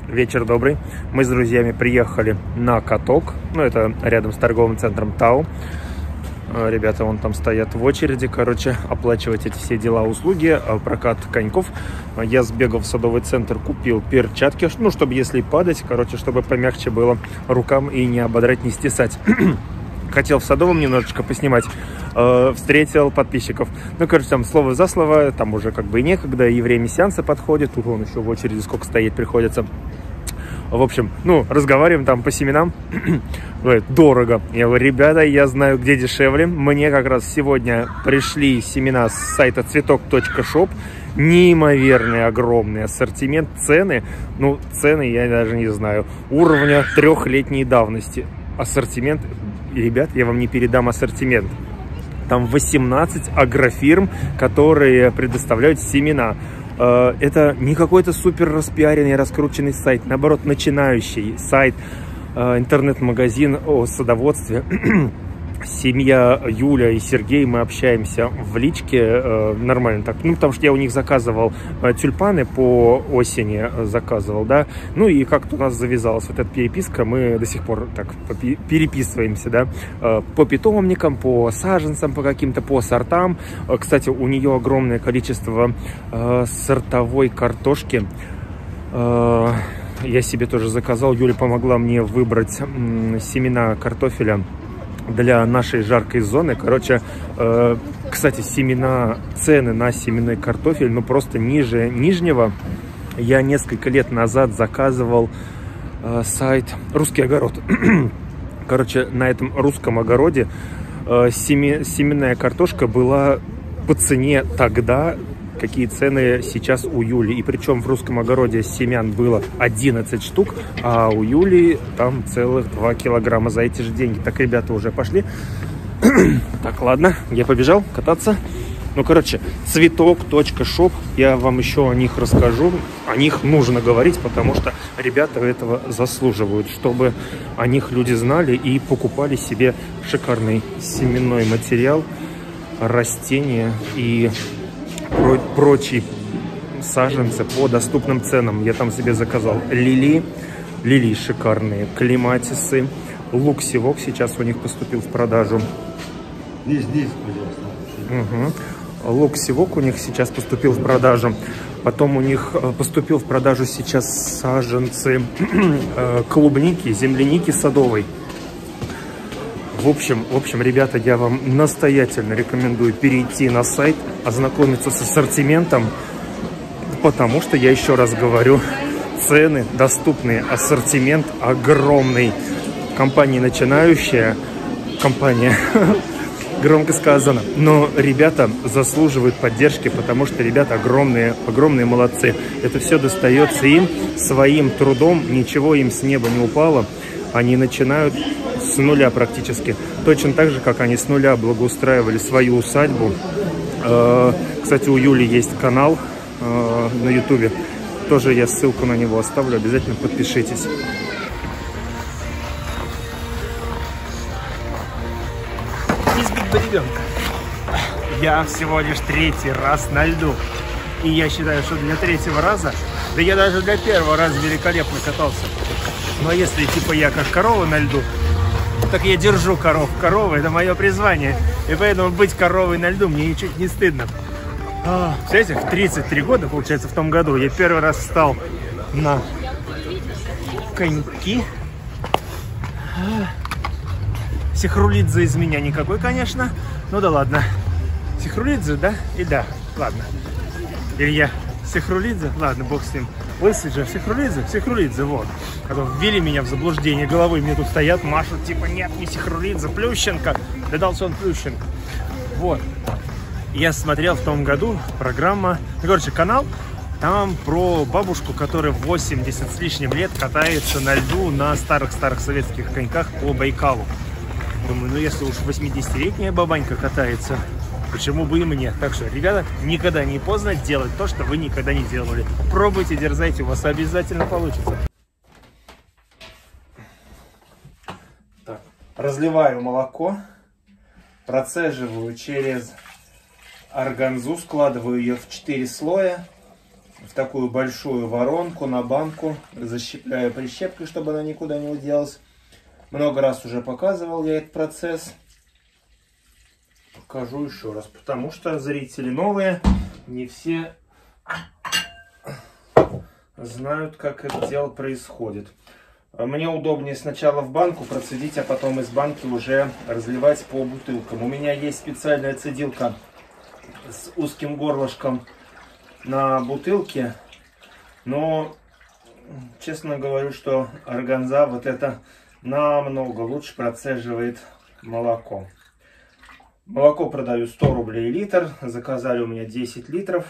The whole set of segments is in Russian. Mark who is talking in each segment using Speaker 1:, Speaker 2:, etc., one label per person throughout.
Speaker 1: Вечер добрый. Мы с друзьями приехали на каток. Ну, это рядом с торговым центром Тау. Ребята вон там стоят в очереди, короче, оплачивать эти все дела, услуги, прокат коньков. Я сбегал в садовый центр, купил перчатки, ну, чтобы если падать, короче, чтобы помягче было рукам и не ободрать, не стесать. Хотел в садовом немножечко поснимать, встретил подписчиков. Ну, короче, там слово за слово, там уже как бы и некогда, и время сеанса подходит. Тут вон еще в очереди сколько стоять приходится. В общем, ну, разговариваем там по семенам. Говорит, дорого. Я говорю, ребята, я знаю, где дешевле. Мне как раз сегодня пришли семена с сайта цветок.шоп. Неимоверный огромный ассортимент, цены. Ну, цены я даже не знаю. Уровня 3-летней давности. Ассортимент. Ребят, я вам не передам ассортимент. Там 18 агрофирм, которые предоставляют семена. Это не какой-то супер распиаренный, раскрученный сайт. Наоборот, начинающий сайт, интернет-магазин о садоводстве. Семья Юля и Сергей, мы общаемся в личке нормально так. Ну, потому что я у них заказывал тюльпаны по осени, заказывал, да. Ну, и как-то у нас завязалась вот эта переписка, мы до сих пор так переписываемся, да. По питомникам, по саженцам, по каким-то, по сортам. Кстати, у нее огромное количество сортовой картошки. Я себе тоже заказал, Юля помогла мне выбрать семена картофеля для нашей жаркой зоны. Короче, кстати, цены на семенной картофель, ну, просто ниже нижнего. Я несколько лет назад заказывал сайт «Русский огород». Короче, на этом русском огороде семенная картошка была по цене тогда, какие цены сейчас у Юли. И причем в русском огороде семян было 11 штук, а у Юли там целых 2 килограмма за эти же деньги. Так, ребята уже пошли. Так, ладно, я побежал кататься. Ну, короче, цветок.шоп, я вам еще о них расскажу. О них нужно говорить, потому что ребята этого заслуживают, чтобы о них люди знали и покупали себе шикарный семенной материал, растения и прочие саженцы по доступным ценам. Я там себе заказал лилии шикарные, клематисы, лук-севок сейчас у них поступил в продажу.
Speaker 2: Здесь, пожалуйста.
Speaker 1: Угу. Лук-севок у них сейчас поступил в продажу. Потом у них поступил в продажу сейчас саженцы клубники, земляники садовой. В общем, ребята, я вам настоятельно рекомендую перейти на сайт, ознакомиться с ассортиментом, потому что, я еще раз говорю, цены доступные, ассортимент огромный. Компания начинающая, компания, громко сказано, но ребята заслуживают поддержки, потому что ребята огромные молодцы. Это все достается им своим трудом, ничего им с неба не упало. Они начинают с нуля практически. Точно так же, как они с нуля благоустраивали свою усадьбу. Кстати, у Юли есть канал на ютубе. Тоже я ссылку на него оставлю. Обязательно подпишитесь. Избить бы ребенка. Я всего лишь 3-й раз на льду. И я считаю, что для 3-го раза, да я даже для 1-го раза великолепно катался. Но если типа я как корова на льду, так я держу коров. Корова — это мое призвание. И поэтому быть коровой на льду мне ничуть не стыдно. Представляете, в 33 года, получается, в том году, я 1-й раз встал на коньки. Сихрулидзе из меня никакой, конечно. Ну да ладно. Сихрулидзе, да? И да. Ладно. Или я Сихрулидзе? Ладно, бог с ним. Лысый же, Сихрулидзе, вот. А то ввели меня в заблуждение головы, мне тут стоят, машут, типа, нет, не Сихрулидзе, Плющенко. Да дался он Плющенко. Вот. Я смотрел в том году программа, ну, короче, канал, там про бабушку, которая 80 с лишним лет катается на льду на старых-старых советских коньках по Байкалу. Думаю, ну если уж 80-летняя бабанька катается, почему бы и мне? Так что, ребята, никогда не поздно делать то, что вы никогда не делали. Пробуйте, дерзайте, у вас обязательно получится. Так, разливаю молоко, процеживаю через органзу, складываю ее в 4 слоя в такую большую воронку на банку, защипляю прищепкой, чтобы она никуда не уделась. Много раз уже показывал я этот процесс. Покажу еще раз, потому что зрители новые, не все знают, как это дело происходит. Мне удобнее сначала в банку процедить, а потом из банки уже разливать по бутылкам. У меня есть специальная цедилка с узким горлышком на бутылке, но честно говорю, что органза вот это намного лучше процеживает молоко. Молоко продаю 100 рублей литр, заказали у меня 10 литров.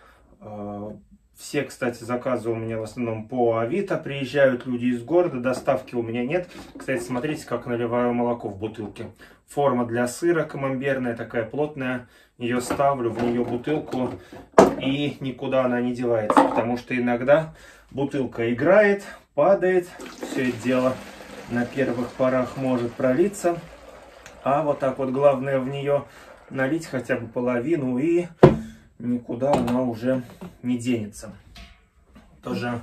Speaker 1: Все, кстати, заказы у меня в основном по Авито. Приезжают люди из города, доставки у меня нет. Кстати, смотрите, как наливаю молоко в бутылке. Форма для сыра камамберная, такая плотная. Ее ставлю, в нее бутылку, и никуда она не девается. Потому что иногда бутылка играет, падает. Все это дело на первых порах может пролиться. А вот так вот главное в нее налить хотя бы половину, и никуда она уже не денется. Тоже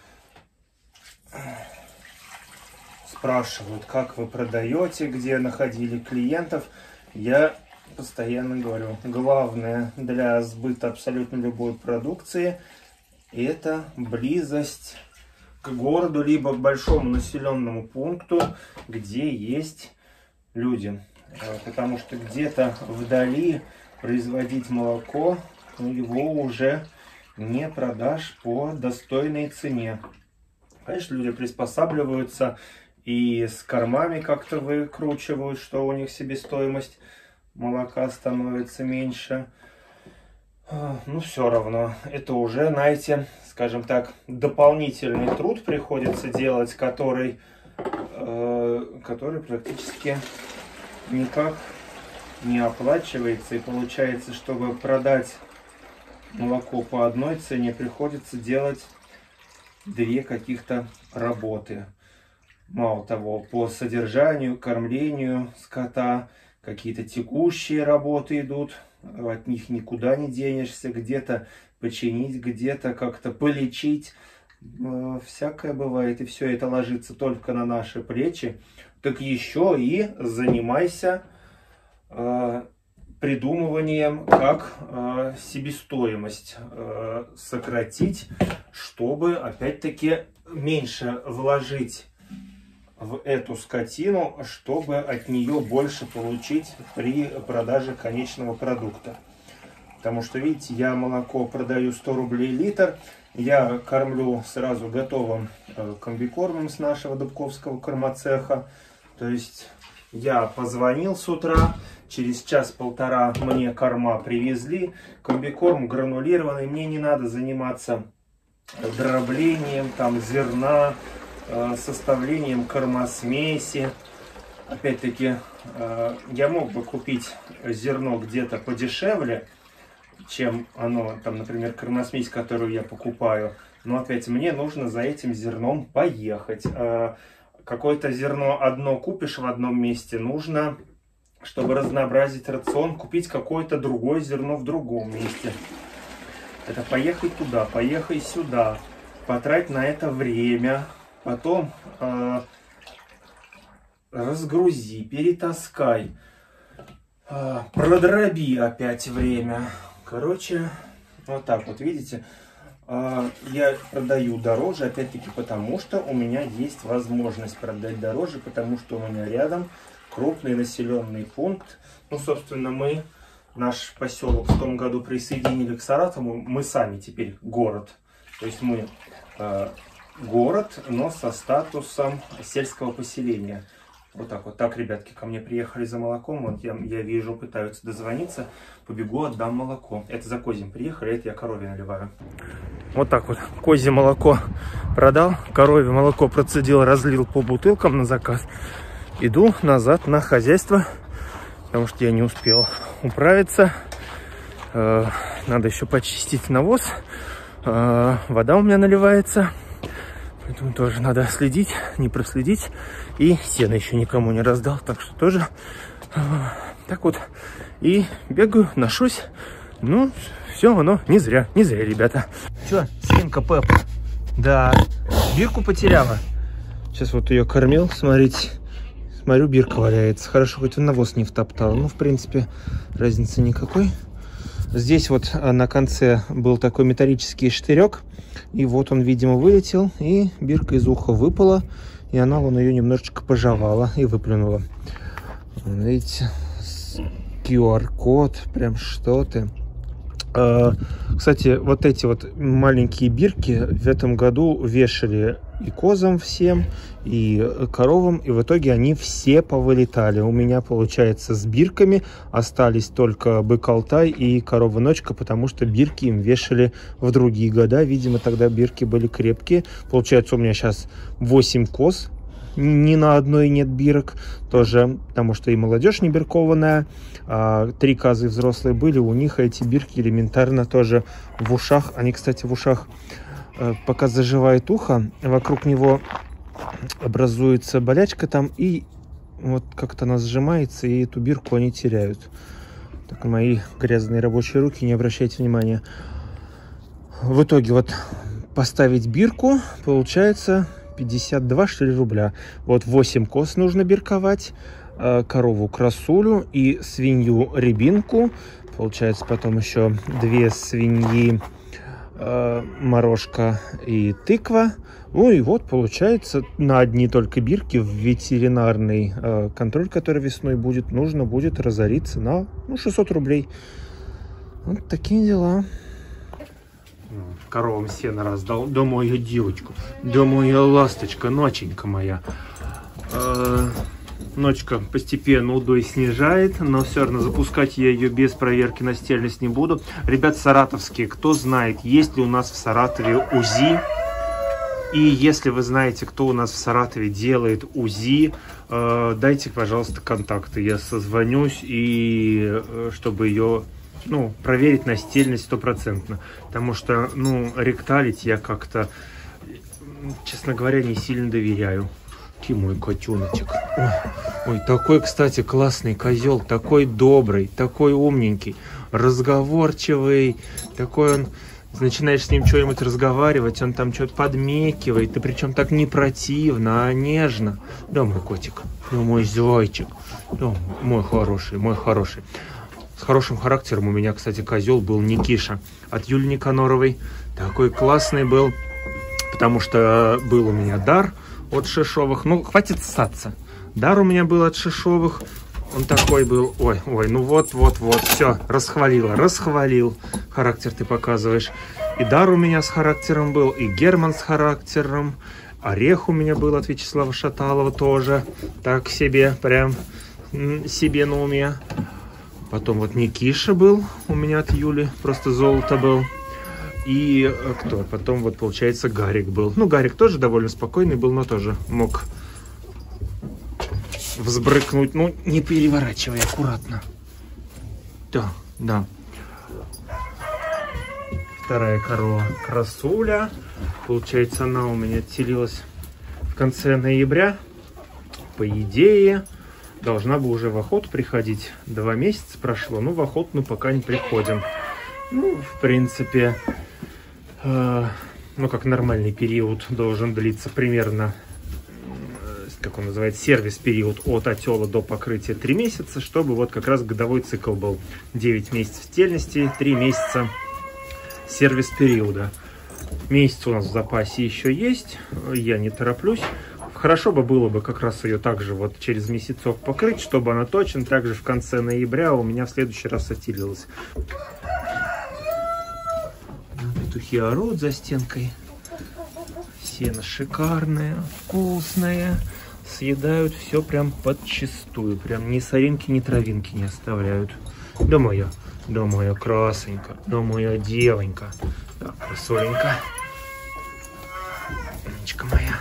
Speaker 1: спрашивают, как вы продаете, где находили клиентов. Я постоянно говорю, главное для сбыта абсолютно любой продукции — это близость к городу, либо к большому населенному пункту, где есть люди. Потому что где-то вдали производить молоко, его уже не продашь по достойной цене. Конечно, люди приспосабливаются и с кормами как-то выкручивают, что у них себестоимость молока становится меньше. Но все равно, это уже, знаете, скажем так, дополнительный труд приходится делать, который практически никак не оплачивается. И получается, чтобы продать молоко по одной цене, приходится делать две каких-то работы. Мало того, по содержанию, кормлению скота какие-то текущие работы идут, от них никуда не денешься, где-то починить, где-то как-то полечить. Всякое бывает, и все это ложится только на наши плечи. Так еще и занимайся придумыванием, как себестоимость сократить, чтобы опять-таки меньше вложить в эту скотину, чтобы от нее больше получить при продаже конечного продукта. Потому что, видите, я молоко продаю 100 рублей литр, я кормлю сразу готовым комбикормом с нашего Дубковского кормоцеха. То есть я позвонил с утра, через час-полтора мне корма привезли, комбикорм гранулированный, мне не надо заниматься дроблением там зерна, составлением кормосмеси. Опять-таки, я мог бы купить зерно где-то подешевле, чем оно, там, например, кормосмесь, которую я покупаю. Но опять мне нужно за этим зерном поехать. Какое-то зерно одно купишь в одном месте, нужно, чтобы разнообразить рацион, купить какое-то другое зерно в другом месте. Это поехать туда, поехать сюда, потратить на это время, потом разгрузи, перетаскай, продроби опять время. Короче, вот так вот, видите, я продаю дороже, опять-таки потому, что у меня есть возможность продать дороже, потому что у меня рядом крупный населенный пункт. Ну, собственно, мы наш поселок в том году присоединили к Саратову, мы сами теперь город. То есть мы город, но со статусом сельского поселения. Вот так вот. Так, ребятки, ко мне приехали за молоком. Вот я вижу, пытаются дозвониться. Побегу, отдам молоко. Это за козьим приехали, это я корове наливаю. Вот так вот. Козье молоко продал. Коровье молоко процедил, разлил по бутылкам на заказ. Иду назад на хозяйство, потому что я не успел управиться. Надо еще почистить навоз. Вода у меня наливается. Поэтому тоже надо следить, не проследить. И сено еще никому не раздал. Так что тоже так вот. И бегаю, ношусь. Ну, все оно не зря, ребята. Че, свинка Пеппа? Да, Бирку потеряла. Сейчас вот ее кормил, смотрите. Смотрю, Бирка валяется. Хорошо, хоть он навоз не втоптал. Ну, в принципе, разницы никакой. Здесь вот на конце был такой металлический штырек. И вот он, видимо, вылетел. И Бирка из уха выпала. И она вон ее немножечко пожевала и выплюнула. Видите, QR-код, прям что-то. Кстати, вот эти вот маленькие бирки в этом году вешали и козам всем, и коровам, и в итоге они все повылетали. У меня, получается, с бирками остались только бык Алтай и корова-ночка, потому что бирки им вешали в другие года. Видимо, тогда бирки были крепкие. Получается, у меня сейчас 8 коз. Ни на одной нет бирок, тоже, потому что и молодежь не биркованная. 3 козы взрослые были, у них эти бирки элементарно тоже в ушах. Они, кстати, в ушах, пока заживает ухо, вокруг него образуется болячка там, и вот как-то она сжимается, и эту бирку они теряют. Так, мои грязные рабочие руки, не обращайте внимания. В итоге вот поставить бирку получается 52, что ли, рубля. Вот 8 коз нужно бирковать, корову красулю и свинью рябинку. Получается потом еще 2 свиньи морожка и тыква. Ну и вот получается на одни только бирки в ветеринарный контроль, который весной будет, нужно будет разориться на 600 рублей. Вот такие дела. Коровам сено раздал. Да, моя девочка. Да, моя ласточка, ноченька моя. Ночка постепенно удой снижает, но все равно запускать я ее без проверки на стельность не буду. Ребят саратовские, кто знает, есть ли у нас в Саратове УЗИ? И если вы знаете, кто у нас в Саратове делает УЗИ, дайте, пожалуйста, контакты. Я созвонюсь, и чтобы ее... проверить на стельность 100%. Потому что, ректалить я как-то, честно говоря, не сильно доверяю. Ты мой котеночек. Ой, такой, кстати, классный козел, такой добрый, такой умненький, разговорчивый, такой он... Начинаешь с ним что-нибудь разговаривать, он там что-то подмекивает, и причем так не противно, а нежно. Да, мой котик, да, мой зайчик, да, мой хороший, мой хороший. С хорошим характером у меня, кстати, козел был Никиша от Юли Никаноровой. Такой классный был, потому что был у меня дар от Шишовых. Хватит ссаться. Дар у меня был от Шишовых. Он такой был. Ой, вот, все, расхвалил. Характер ты показываешь. И дар у меня с характером был, и Герман с характером. Орех у меня был от Вячеслава Шаталова тоже. Так себе, прям себе на уме. Потом вот Никиша был у меня от Юли, просто золото был. И кто? Потом вот, получается, Гарик был. Гарик тоже довольно спокойный был, но тоже мог взбрыкнуть. Не переворачивай, аккуратно. Да. Вторая корова красуля. Получается, она у меня отселилась в конце ноября. По идее... должна бы уже в охоту приходить. 2 месяца прошло, в охоту мы пока не приходим. В принципе, как нормальный период должен длиться примерно, как он называется, сервис-период от отела до покрытия 3 месяца, чтобы вот как раз годовой цикл был. 9 месяцев стельности, 3 месяца сервис-периода. Месяц у нас в запасе еще есть, я не тороплюсь. Хорошо бы было бы как раз ее также вот через месяцок покрыть, чтобы она точно так же в конце ноября у меня в следующий раз отелилась. Петухи орут за стенкой. Сено шикарное, вкусное. Съедают все прям подчистую. Прям ни соринки, ни травинки не оставляют. Да моя красенька, да моя девонька. Да, красоленька. Умничка моя.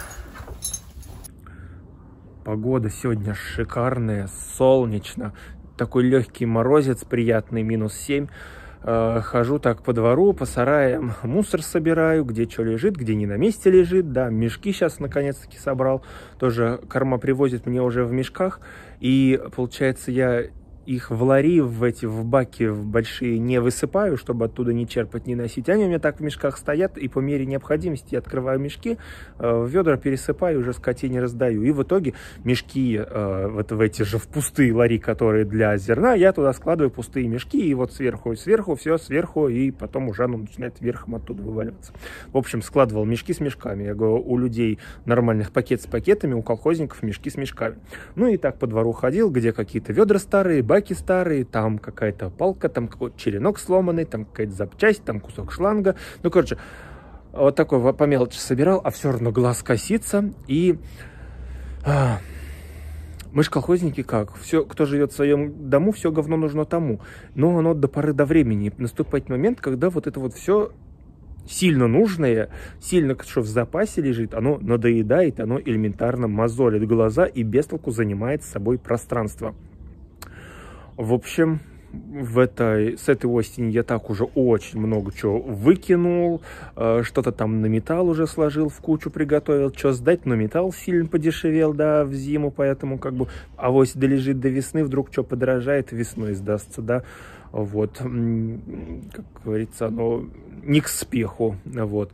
Speaker 1: Погода сегодня шикарная, солнечно. Такой легкий морозец, приятный, -7. Хожу так по двору, по сараям, мусор собираю, где что лежит, где не на месте лежит. Да, мешки сейчас наконец-таки собрал. Тоже корма привозит мне уже в мешках. И получается, я их в лари, в баки в большие не высыпаю, чтобы оттуда не черпать, не носить. Они у меня так в мешках стоят, и по мере необходимости я открываю мешки, в ведра пересыпаю, уже скотине раздаю. И в итоге мешки вот в эти же в пустые лари, которые для зерна, я туда складываю пустые мешки, и вот сверху, все сверху, и потом уже оно начинает верхом оттуда вываливаться. В общем, складывал мешки с мешками. Я говорю, у людей нормальных пакет с пакетами, у колхозников мешки с мешками. Ну и так по двору ходил, где какие-то ведра старые, баки старые, там какая-то палка, там какой-то черенок сломанный, там какая-то запчасть, там кусок шланга. Ну, короче, вот такой по мелочи собирал, а все равно глаз косится. И мы ж колхозники как? Все, кто живет в своем дому, все говно нужно тому. Но оно до поры до времени. Наступает момент, когда вот это вот все сильно нужное, сильно, что в запасе лежит, оно надоедает, оно элементарно мозолит глаза и без толку занимает с собой пространство. В общем, с этой осени я так уже очень много чего выкинул, что-то там на металл уже сложил, в кучу приготовил, что сдать, но металл сильно подешевел, да, в зиму, поэтому как бы авось долежит до весны, вдруг что подорожает, весной сдастся, да. Вот, как говорится, оно не к спеху, вот.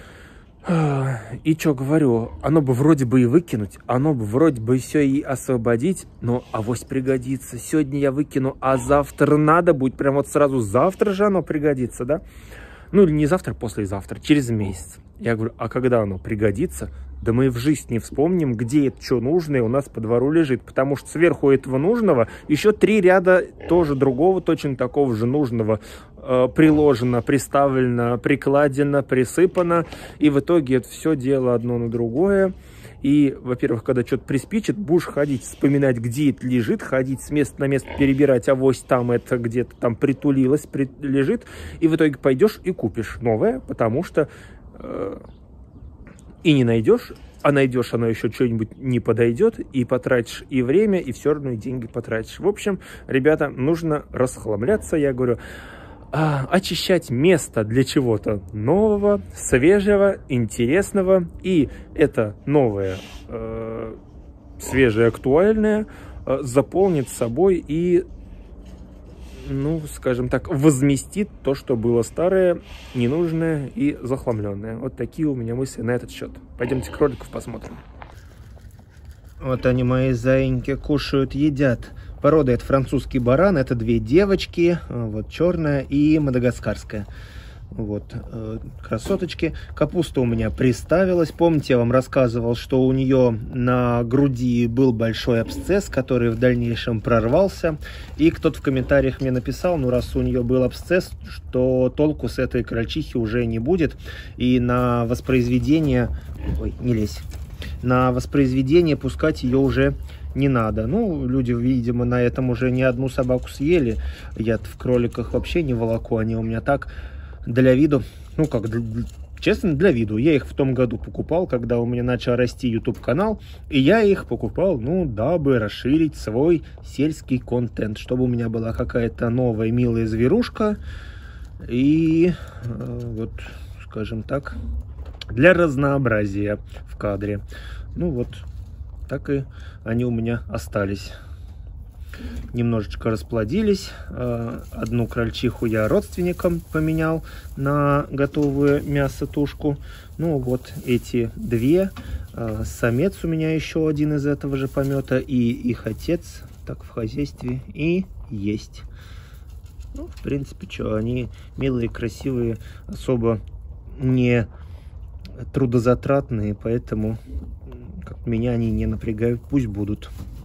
Speaker 1: И что говорю, оно бы вроде бы и выкинуть, оно бы вроде бы все и освободить, но авось пригодится. Сегодня я выкину, а завтра надо будет, прям вот сразу завтра же оно пригодится, да? Ну или не завтра, послезавтра, через месяц. Я говорю, а когда оно пригодится? Да мы в жизнь не вспомним, где это что нужное у нас по двору лежит. Потому что сверху этого нужного еще 3 ряда тоже другого, точно такого же нужного приложено, приставлено, прикладено, присыпано. И в итоге это все дело одно на другое. И, во-первых, когда что-то приспичит, будешь ходить, вспоминать, где это лежит, ходить с места на место, перебирать, авось там это где-то там притулилось, лежит. И в итоге пойдешь и купишь новое, потому что... и не найдешь, а найдешь, оно еще что-нибудь не подойдет, и потратишь и время, и все равно и деньги потратишь. В общем, ребята, нужно расхламляться, я говорю, очищать место для чего-то нового, свежего, интересного, и это новое, свежее, актуальное заполнит собой и, ну, скажем так, возместит то, что было старое, ненужное и захламленное. Вот такие у меня мысли на этот счет. Пойдемте кроликов посмотрим. Вот они, мои заиньки, кушают, едят. Порода это французский баран, это 2 девочки, вот черная и мадагаскарская. Вот, красоточки. Капуста у меня приставилась. Помните, я вам рассказывал, что у нее на груди был большой абсцесс, который в дальнейшем прорвался. И кто-то в комментариях мне написал, ну раз у нее был абсцесс, что толку с этой крольчихи уже не будет. И на воспроизведение... Ой, не лезь. На воспроизведение пускать ее уже не надо. Ну, люди, видимо, на этом уже не одну собаку съели. Я в кроликах вообще не волоку, они у меня так... для виду, ну как, честно, для виду. Я их в том году покупал, когда у меня начал расти YouTube канал, и я их покупал, ну, дабы расширить свой сельский контент, чтобы у меня была какая-то новая милая зверушка, и вот, скажем так, для разнообразия в кадре. Ну вот, так и они у меня остались. Немножечко расплодились. Одну крольчиху я родственникам поменял на готовую мясо-тушку. Ну вот эти 2. Самец у меня еще один из этого же помета. И их отец так в хозяйстве и есть. Ну, в принципе, что, они милые, красивые, особо не трудозатратные, поэтому как меня они не напрягают, пусть будут.